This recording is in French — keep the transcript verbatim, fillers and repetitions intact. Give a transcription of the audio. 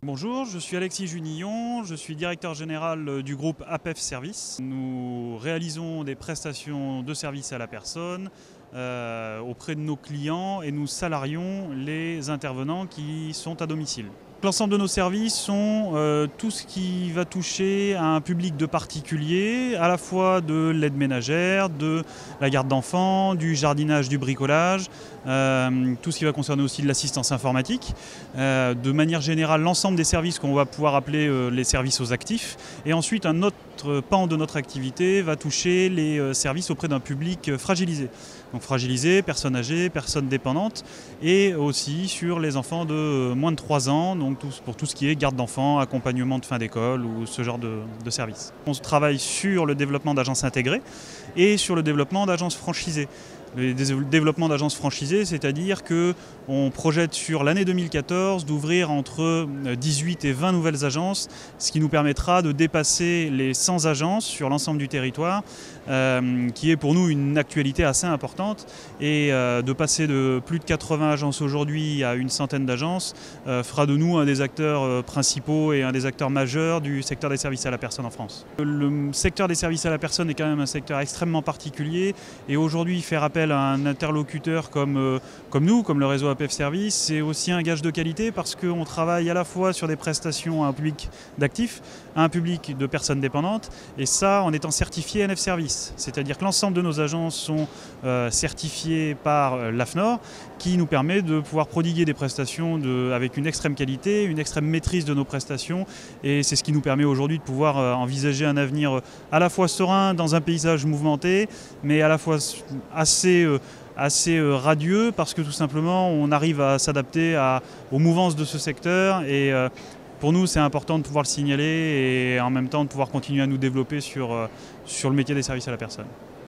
Bonjour, je suis Alexis Junillon, je suis directeur général du groupe A P E F Service. Nous réalisons des prestations de services à la personne euh, auprès de nos clients et nous salarions les intervenants qui sont à domicile. L'ensemble de nos services sont euh, tout ce qui va toucher à un public de particuliers, à la fois de l'aide ménagère, de la garde d'enfants, du jardinage, du bricolage, euh, tout ce qui va concerner aussi de l'assistance informatique. Euh, de manière générale, l'ensemble des services qu'on va pouvoir appeler euh, les services aux actifs. Et ensuite, un autre pan de notre activité va toucher les euh, services auprès d'un public euh, fragilisé. Donc fragilisé, personnes âgées, personnes dépendantes, et aussi sur les enfants de euh, moins de trois ans, donc tout, pour tout ce qui est garde d'enfants, accompagnement de fin d'école ou ce genre de, de services. On travaille sur le développement d'agences intégrées et sur le développement d'agences franchisées. Le développement d'agences franchisées, c'est-à-dire qu'on projette sur l'année deux mille quatorze d'ouvrir entre dix-huit et vingt nouvelles agences, ce qui nous permettra de dépasser les cent agences sur l'ensemble du territoire, euh, qui est pour nous une actualité assez importante. Et euh, de passer de plus de quatre-vingts agences aujourd'hui à une centaine d'agences euh, fera de nous un des acteurs euh, principaux et un des acteurs majeurs du secteur des services à la personne en France. Le secteur des services à la personne est quand même un secteur extrêmement particulier, et aujourd'hui faire appel à un interlocuteur comme, euh, comme nous, comme le réseau A P E F Service, c'est aussi un gage de qualité parce qu'on travaille à la fois sur des prestations à un public d'actifs, à un public de personnes dépendantes, et ça en étant certifié N F Service. C'est-à-dire que l'ensemble de nos agences sont euh, certifiées par euh, l'A F N O R, qui nous permet de pouvoir prodiguer des prestations de, avec une extrême qualité, une extrême maîtrise de nos prestations, et c'est ce qui nous permet aujourd'hui de pouvoir euh, envisager un avenir euh, à la fois serein dans un paysage mouvementé, mais à la fois assez assez radieux parce que tout simplement on arrive à s'adapter aux mouvances de ce secteur, et euh, pour nous c'est important de pouvoir le signaler et en même temps de pouvoir continuer à nous développer sur, sur le métier des services à la personne.